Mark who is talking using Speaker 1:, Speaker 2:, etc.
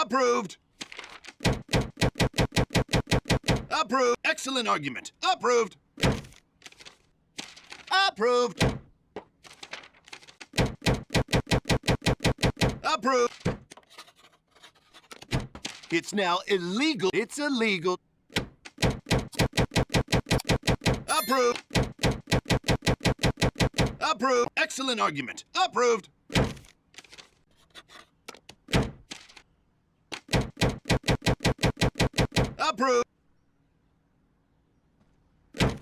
Speaker 1: Approved. Approved. Excellent argument. Approved. Approved. Approved. It's now illegal. It's illegal. Approved. Approved. Excellent argument. Approved.